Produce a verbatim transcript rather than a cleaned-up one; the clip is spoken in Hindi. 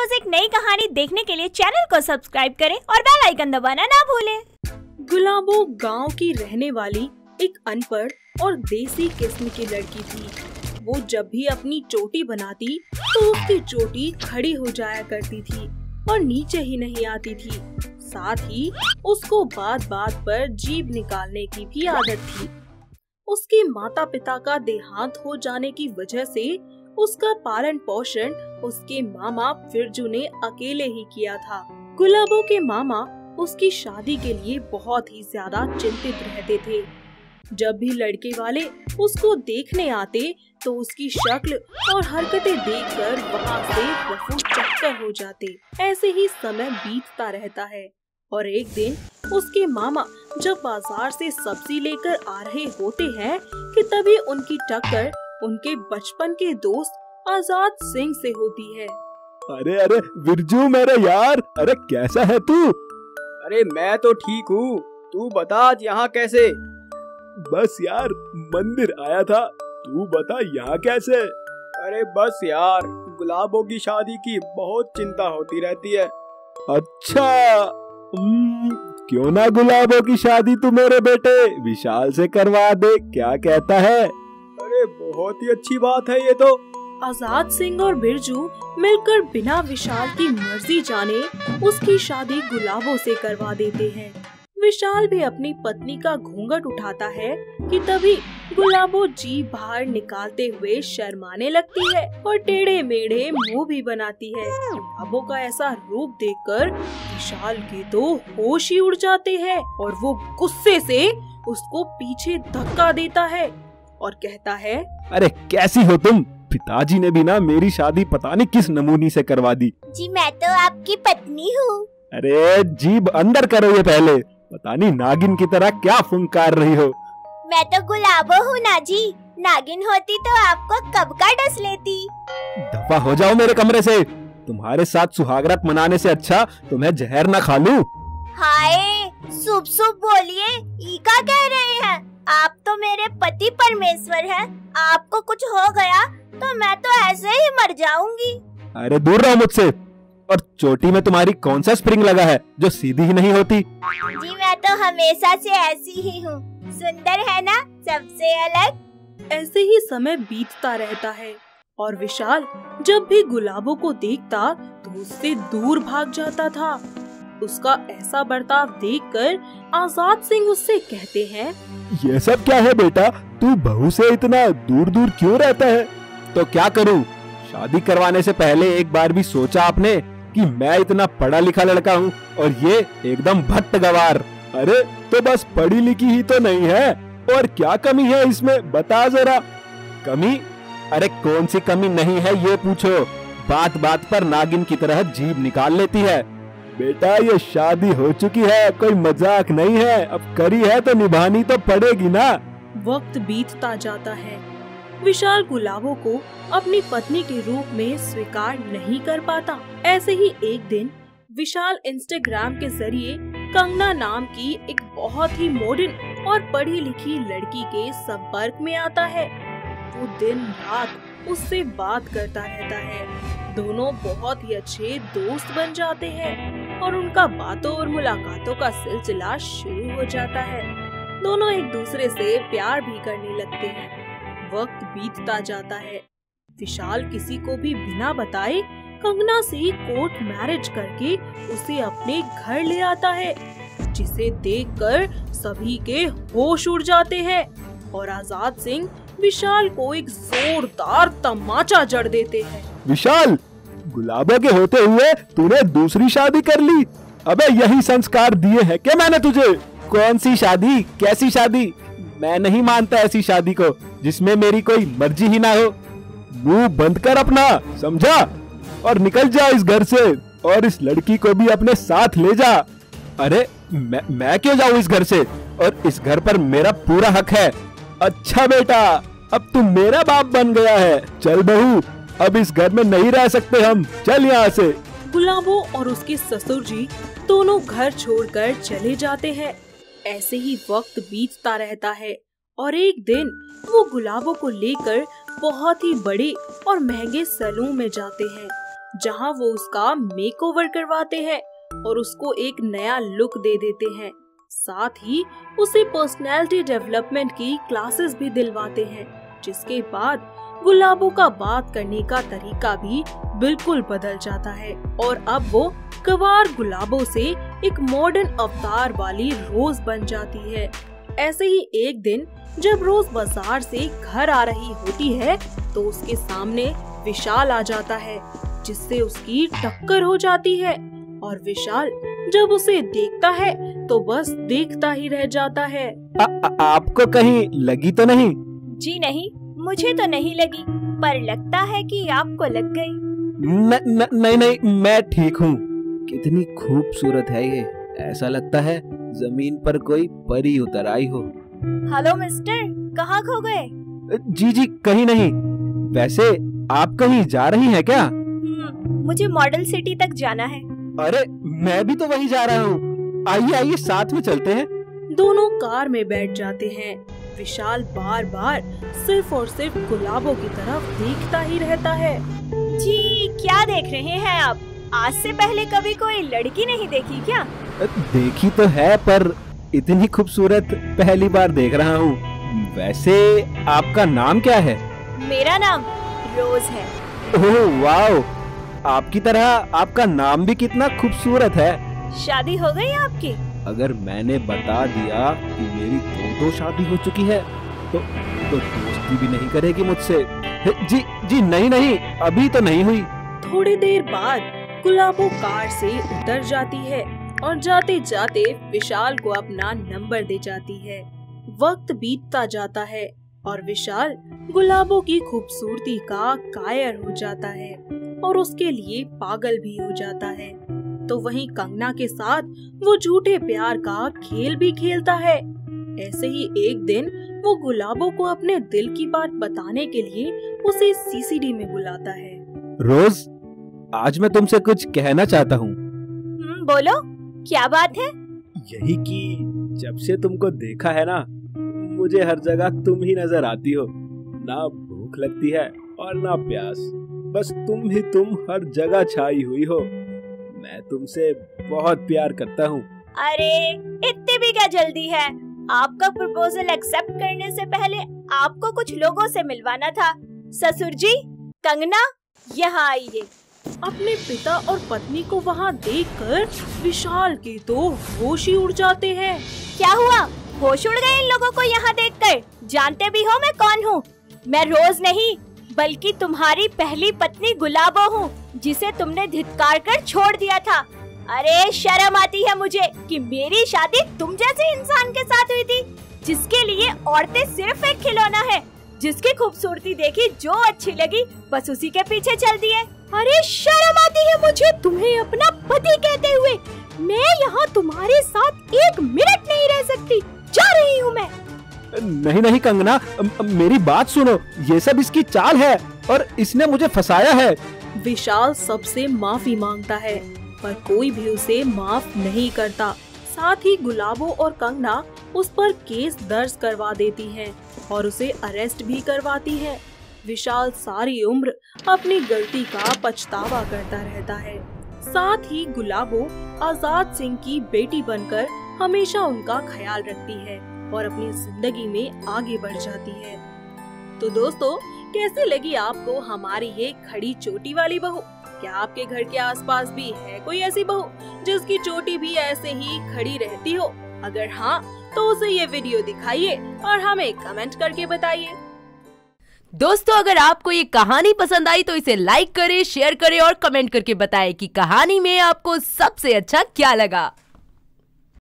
रोज एक नई कहानी देखने के लिए चैनल को सब्सक्राइब करें और बेल आइकन दबाना ना भूलें। गुलाबो गांव की रहने वाली एक अनपढ़ और देसी किस्म की लड़की थी। वो जब भी अपनी चोटी बनाती तो उसकी चोटी खड़ी हो जाया करती थी और नीचे ही नहीं आती थी। साथ ही उसको बात बात पर जीभ निकालने की भी आदत थी। उसके माता पिता का देहांत हो जाने की वजह से उसका पालन पोषण उसके मामा बिरजू ने अकेले ही किया था। गुलाबो के मामा उसकी शादी के लिए बहुत ही ज्यादा चिंतित रहते थे। जब भी लड़के वाले उसको देखने आते तो उसकी शक्ल और हरकतें देखकर वहाँ से रफू चक्कर हो जाते। ऐसे ही समय बीतता रहता है और एक दिन उसके मामा जब बाजार से सब्जी लेकर आ रहे होते हैं कि तभी उनकी टक्कर उनके बचपन के दोस्त आजाद सिंह से होती है। अरे अरे बिरजू मेरे यार, अरे कैसा है तू? अरे मैं तो ठीक हूँ, तू बता आज यहाँ कैसे? बस यार मंदिर आया था, तू बता यहाँ कैसे? अरे बस यार, गुलाबो की शादी की बहुत चिंता होती रहती है। अच्छा, क्यों ना गुलाबो की शादी तू मेरे बेटे विशाल से करवा दे, क्या कहता है? अरे बहुत ही अच्छी बात है ये तो। आजाद सिंह और बिरजू मिलकर बिना विशाल की मर्जी जाने उसकी शादी गुलाबो से करवा देते हैं। विशाल भी अपनी पत्नी का घूंघट उठाता है कि तभी गुलाबो जीभ बाहर निकालते हुए शर्माने लगती है और टेढ़े मेढ़े मुंह भी बनाती है। गुलाबो का ऐसा रूप देखकर विशाल के तो होश ही उड़ जाते हैं और वो गुस्से से उसको पीछे धक्का देता है और कहता है, अरे कैसी हो तुम? पिताजी ने भी ना मेरी शादी पता नहीं किस नमूनी से करवा दी। जी मैं तो आपकी पत्नी हूँ। अरे जीभ अंदर करो ये पहले, पता नहीं नागिन की तरह क्या फुंकार रही हो। मैं तो गुलाबो हूँ ना जी, नागिन होती तो आपको कब का डस लेती। दफा हो जाओ मेरे कमरे से, तुम्हारे साथ सुहागरात मनाने से अच्छा तो मैं जहर न खा लूं। हाय शुभ शुभ बोलिए, ई का कह रहे हैं? आप तो मेरे पति परमेश्वर हैं, आपको कुछ हो गया तो मैं तो ऐसे ही मर जाऊंगी। अरे दूर रहो मुझसे। और चोटी में तुम्हारी कौन सा स्प्रिंग लगा है जो सीधी ही नहीं होती? जी मैं तो हमेशा से ऐसी ही हूँ, सुंदर है ना, सबसे अलग। ऐसे ही समय बीतता रहता है और विशाल जब भी गुलाबो को देखता तो उससे दूर भाग जाता था। उसका ऐसा बर्ताव देखकर आजाद सिंह उससे कहते हैं, ये सब क्या है बेटा, तू बहू से इतना दूर दूर क्यों रहता है? तो क्या करूं, शादी करवाने से पहले एक बार भी सोचा आपने कि मैं इतना पढ़ा लिखा लड़का हूं और ये एकदम भट्ट गवार? अरे तो बस पढ़ी लिखी ही तो नहीं है, और क्या कमी है इसमें बता जरा। कमी? अरे कौन सी कमी नहीं है ये पूछो, बात बात पर नागिन की तरह जीभ निकाल लेती है। बेटा ये शादी हो चुकी है, कोई मजाक नहीं है, अब करी है तो निभानी तो पड़ेगी ना। वक्त बीतता जाता है। विशाल गुलाबो को अपनी पत्नी के रूप में स्वीकार नहीं कर पाता। ऐसे ही एक दिन विशाल इंस्टाग्राम के जरिए कंगना नाम की एक बहुत ही मॉडर्न और पढ़ी लिखी लड़की के संपर्क में आता है। वो दिन रात उससे बात करता रहता है। दोनों बहुत ही अच्छे दोस्त बन जाते हैं और उनका बातों और मुलाकातों का सिलसिला शुरू हो जाता है। दोनों एक दूसरे से प्यार भी करने लगते हैं। वक्त बीतता जाता है। विशाल किसी को भी बिना बताए कंगना से कोर्ट मैरिज करके उसे अपने घर ले आता है, जिसे देखकर सभी के होश उड़ जाते हैं और आजाद सिंह विशाल को एक जोरदार तमाचा जड़ देते हैं। विशाल, गुलाबो के होते हुए तूने दूसरी शादी कर ली? अबे यही संस्कार दिए हैं क्या मैंने तुझे? कौन सी शादी, कैसी शादी? मैं नहीं मानता ऐसी शादी को जिसमें मेरी कोई मर्जी ही ना हो। मुंह बंद कर अपना, समझा? और निकल जा इस घर से और इस लड़की को भी अपने साथ ले जा। अरे मैं मैं क्यों जाऊं इस घर से, और इस घर पर मेरा पूरा हक है। अच्छा बेटा, अब तू मेरा बाप बन गया है। चल बहू, अब इस घर में नहीं रह सकते हम, चल यहाँ से। गुलाबो और उसके ससुर जी दोनों घर छोड़कर चले जाते हैं। ऐसे ही वक्त बीतता रहता है और एक दिन वो गुलाबो को लेकर बहुत ही बड़े और महंगे सैलून में जाते हैं। जहां वो उसका मेकओवर करवाते हैं और उसको एक नया लुक दे देते हैं। साथ ही उसे पर्सनैलिटी डेवलपमेंट की क्लासेस भी दिलवाते हैं, जिसके बाद गुलाबो का बात करने का तरीका भी बिल्कुल बदल जाता है और अब वो गवार गुलाबो से एक मॉडर्न अवतार वाली रोज बन जाती है। ऐसे ही एक दिन जब रोज बाजार से घर आ रही होती है तो उसके सामने विशाल आ जाता है, जिससे उसकी टक्कर हो जाती है और विशाल जब उसे देखता है तो बस देखता ही रह जाता है। आ, आ, आपको कहीं लगी तो नहीं? जी नहीं, मुझे तो नहीं लगी, पर लगता है कि आपको लग गई। न, न, नहीं नहीं, मैं ठीक हूँ। कितनी खूबसूरत है ये, ऐसा लगता है जमीन पर कोई परी उतर आई हो। हेलो मिस्टर, कहाँ खो गए? जी जी कहीं नहीं। वैसे आप कहीं जा रही हैं क्या? मुझे मॉडल सिटी तक जाना है। अरे मैं भी तो वहीं जा रहा हूँ, आइए आइए साथ में चलते हैं। दोनों कार में बैठ जाते हैं। विशाल बार बार सिर्फ और सिर्फ गुलाबो की तरफ देखता ही रहता है। जी क्या देख रहे हैं आप? आज से पहले कभी कोई लड़की नहीं देखी क्या? देखी तो है, पर इतनी खूबसूरत पहली बार देख रहा हूँ। वैसे आपका नाम क्या है? मेरा नाम रोज है। ओह वाओ, आपकी तरह आपका नाम भी कितना खूबसूरत है। शादी हो गई आपकी? अगर मैंने बता दिया कि मेरी दो दो शादी हो चुकी है तो तो दोस्ती भी नहीं करेगी मुझसे। जी जी नहीं नहीं, अभी तो नहीं हुई। थोड़ी देर बाद गुलाबो कार से उतर जाती है और जाते जाते विशाल को अपना नंबर दे जाती है। वक्त बीतता जाता है और विशाल गुलाबो की खूबसूरती का कायर हो जाता है और उसके लिए पागल भी हो जाता है। तो वहीं कंगना के साथ वो झूठे प्यार का खेल भी खेलता है। ऐसे ही एक दिन वो गुलाबो को अपने दिल की बात बताने के लिए उसे सीसीडी में बुलाता है। रोज, आज मैं तुमसे कुछ कहना चाहता हूँ। बोलो, क्या बात है? यही कि जब से तुमको देखा है ना, मुझे हर जगह तुम ही नजर आती हो। ना भूख लगती है और ना प्यास, बस तुम ही तुम हर जगह छाई हुई हो। मैं तुमसे बहुत प्यार करता हूँ। अरे इतनी भी क्या जल्दी है? आपका प्रपोजल एक्सेप्ट करने से पहले आपको कुछ लोगों से मिलवाना था। ससुर जी, कंगना यहाँ आइए। अपने पिता और पत्नी को वहाँ देखकर विशाल के तो होश ही उड़ जाते हैं। क्या हुआ? होश उड़ गए इन लोगों को यहाँ देखकर? जानते भी हो मैं कौन हूँ? मैं रोज नहीं बल्कि तुम्हारी पहली पत्नी गुलाबो हूँ, जिसे तुमने धिक्कार कर छोड़ दिया था। अरे शर्म आती है मुझे कि मेरी शादी तुम जैसे इंसान के साथ हुई थी, जिसके लिए औरतें सिर्फ एक खिलौना है, जिसकी खूबसूरती देखी जो अच्छी लगी बस उसी के पीछे चल दिए। अरे शर्म आती है मुझे तुम्हें अपना पति कहते हुए। मैं यहाँ तुम्हारे साथ एक मिनट नहीं रह सकती, जा रही हूँ मैं। नहीं नहीं कंगना, मेरी बात सुनो, ये सब इसकी चाल है और इसने मुझे फंसाया है। विशाल सबसे माफी मांगता है पर कोई भी उसे माफ नहीं करता। साथ ही गुलाबो और कंगना उस पर केस दर्ज करवा देती हैं और उसे अरेस्ट भी करवाती है। विशाल सारी उम्र अपनी गलती का पछतावा करता रहता है। साथ ही गुलाबो आजाद सिंह की बेटी बनकर हमेशा उनका ख्याल रखती है और अपनी जिंदगी में आगे बढ़ जाती है। तो दोस्तों, कैसे लगी आपको हमारी ये खड़ी चोटी वाली बहू? क्या आपके घर के आसपास भी है कोई ऐसी बहू जिसकी चोटी भी ऐसे ही खड़ी रहती हो? अगर हाँ, तो उसे ये वीडियो दिखाइए और हमें कमेंट करके बताइए। दोस्तों, अगर आपको ये कहानी पसंद आई तो इसे लाइक करें, शेयर करें और कमेंट करके बताएं कि कहानी में आपको सबसे अच्छा क्या लगा।